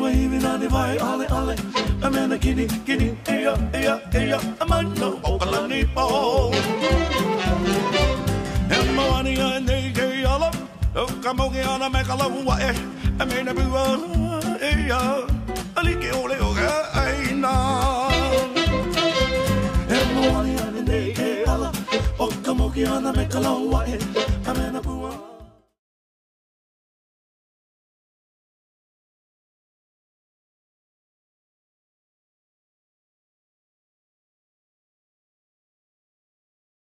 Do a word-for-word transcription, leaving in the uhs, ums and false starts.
even on the vai, ale, ale. I'm in a kitty, kitty, eya, eya, eya. I'm on no Kahulanui po. And my money and they gay all up. Oh, come on, on a make a love way. I mean, a boo, eya. I like it all, I know. And my money and they gay all up. Oh, come on, on a make a love way. I mean, a boo.